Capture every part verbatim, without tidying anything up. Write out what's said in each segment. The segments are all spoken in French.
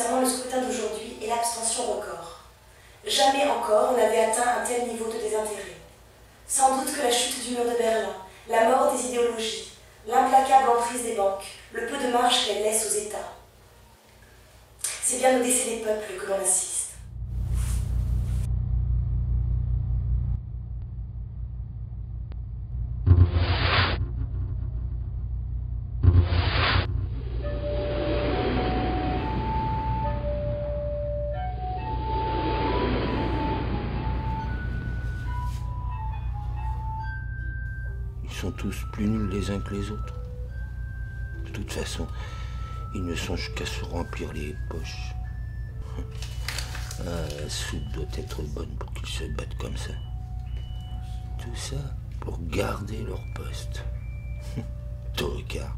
concernant le scrutin d'aujourd'hui est l'abstention record. Jamais encore on n'avait atteint un tel niveau de désintérêt. Sans doute que la chute du mur de Berlin, la mort des idéologies, l'implacable emprise des banques, le peu de marge qu'elles laissent aux États. C'est bien au décès des peuples que l'on assiste. Ils sont tous plus nuls les uns que les autres. De toute façon, ils ne songent qu'à se remplir les poches. Ah, la soupe doit être bonne pour qu'ils se battent comme ça. Tout ça pour garder leur poste. Tocard.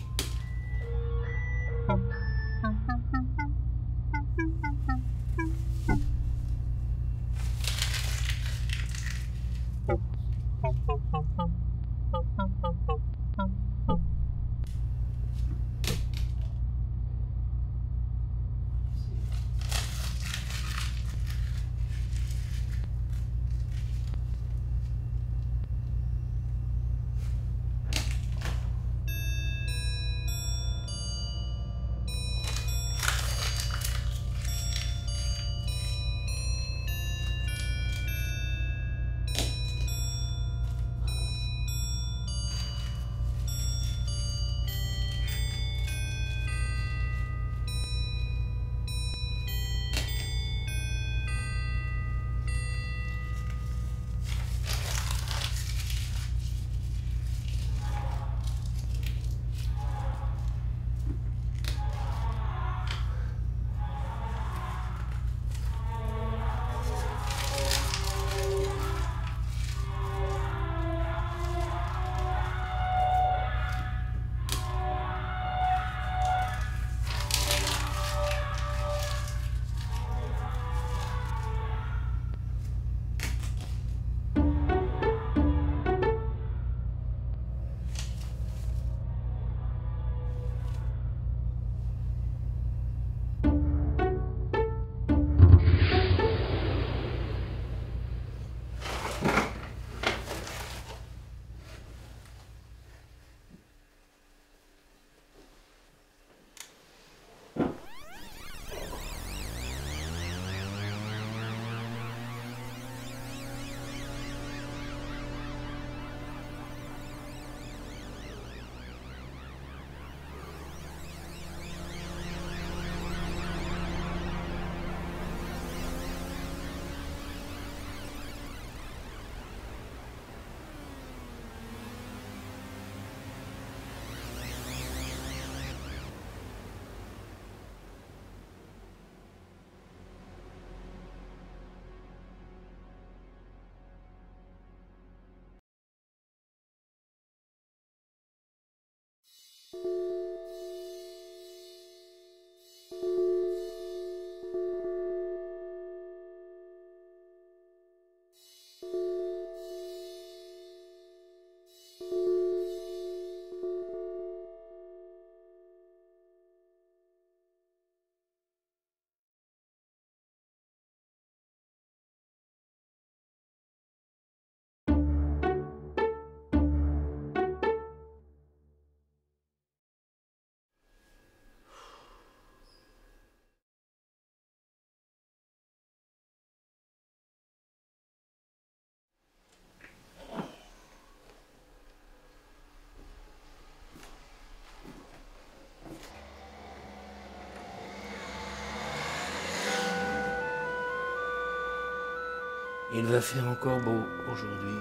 Il va faire encore beau aujourd'hui.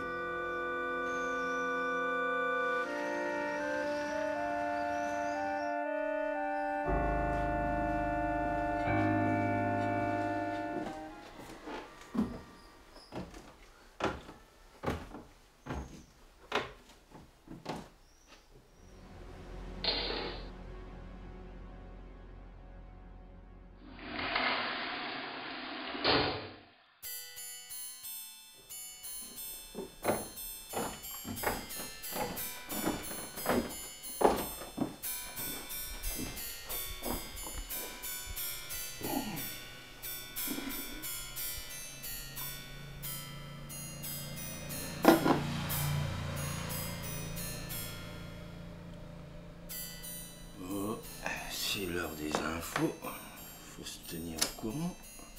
c'est l'heure des infos. Faut se tenir au courant.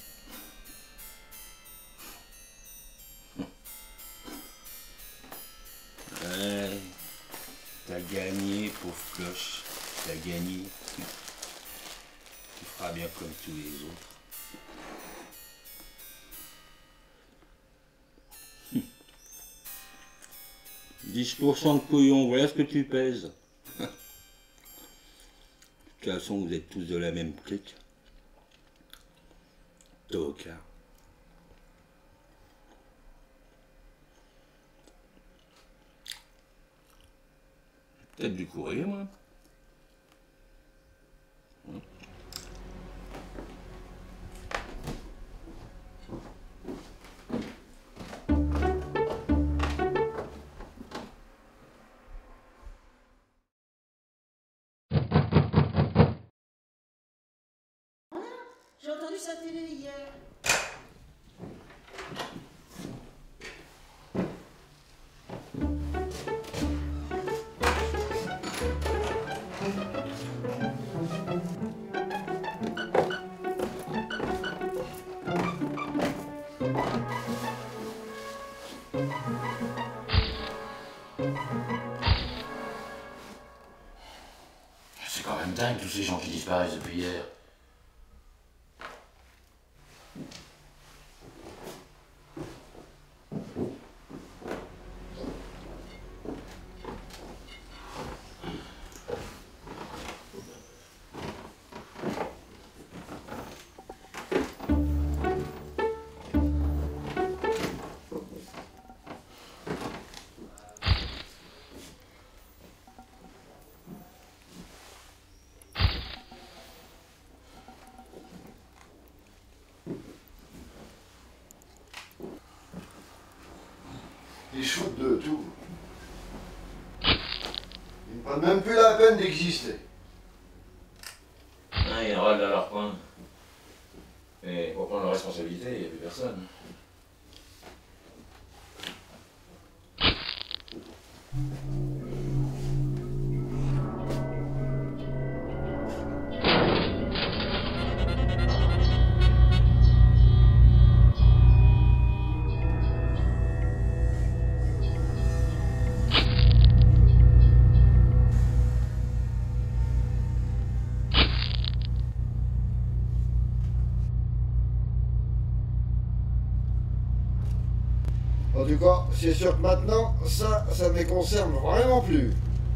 Ouais, t'as gagné, pauvre cloche. T'as gagné. Tu feras bien comme tous les autres. dix pour cent de couillon, voilà ce que tu pèses. De toute façon, vous êtes tous de la même clique. Tocard. Peut-être du courrier, moi. J'ai entendu sa télé hier. C'est quand même dingue tous ces gens qui disparaissent depuis hier. Ils shootent de tout. Ils ne prennent même plus la peine d'exister. Ah, ils râlent dans leur coin. Mais pour prendre leurs responsabilités, il n'y a plus personne. En tout cas, c'est sûr que maintenant, ça, ça ne les concerne vraiment plus.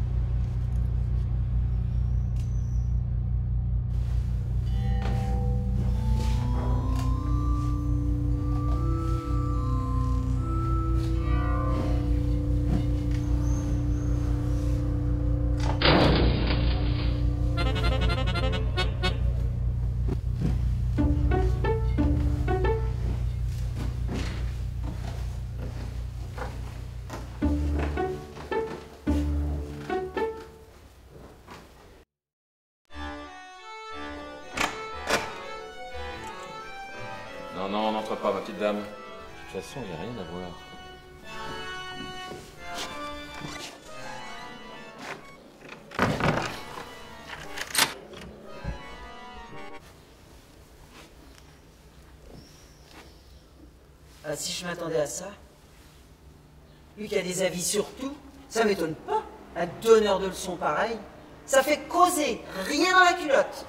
Non, non, n'entre pas, ma petite dame. De toute façon, il n'y a rien à voir. Ah, si je m'attendais à ça. Lui qui a des avis sur tout, ça m'étonne pas. Un donneur de leçons pareil, ça fait causer, rien dans la culotte.